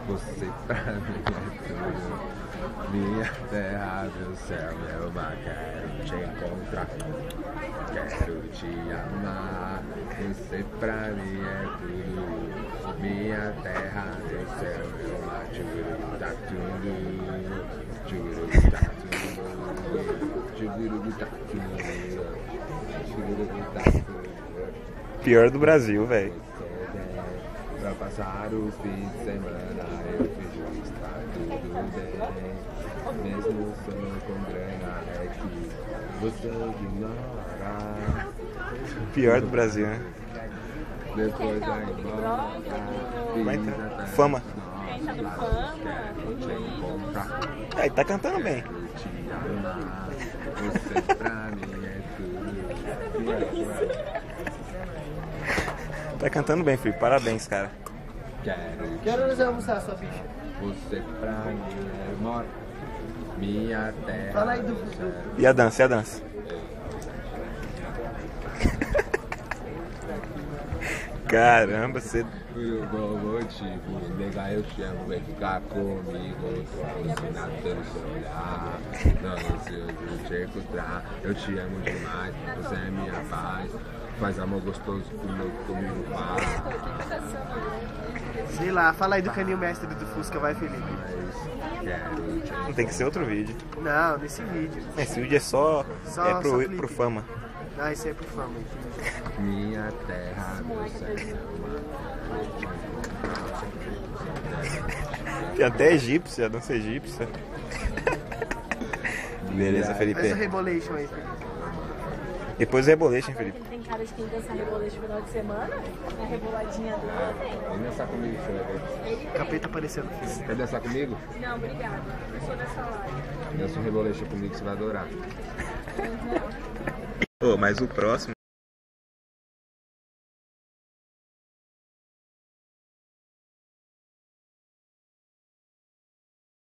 Você pra mim é tudo. Minha terra, meu céu, meu mar. Quero te encontrar, quero te amar. Você pra mim é tudo. Minha terra, meu céu, meu mar. Tchururutá, tchururutá, tchururutá, tchururutá. Pior do Brasil, velho. Pra passar os fins de semana, eu fiz está tudo bem. Mesmo só com grana, é que você ignora. Pior do Brasil, né? Depois vai embora. Vai entrar. Fama. Quem tá do Fama? Aí, tá cantando bem. Te amar, você pra mim é tudo. Tá cantando bem, Felipe. Parabéns, cara. Quero horas almoçar, sua bicha? você pra mim é mor. Minha terra. Fala aí do... E a dança, e a dança? Caramba, você... Por bom motivo, nega, eu te amo, vem ficar comigo. Alucinado pelo seu olhar, não ansioso te encontrar. Eu te amo demais, você é minha paz. Faz amor gostoso comigo, paz. Sei lá, fala aí do caninho mestre do Fusca, vai, Felipe. Mas quero te Não tem que ser outro vídeo. Não, nesse vídeo. Esse vídeo é só Só clipe. pro fama. Ah, isso aí é pro fama. minha terra, meu céu. Tem até egípcia, a dança egípcia. Beleza, Faz o Felipe. Rebolation aí, Felipe. Depois o Rebolation, Felipe. Tem cara de quem dança Rebolation no final de semana? A reboladinha dele. Vem dançar comigo, você vai ver. Capeta aparecendo, Felipe. Quer dançar comigo? Não, obrigada. Eu sou dessa live. Dança um reboleixo comigo, você vai adorar. Ô, mas o próximo...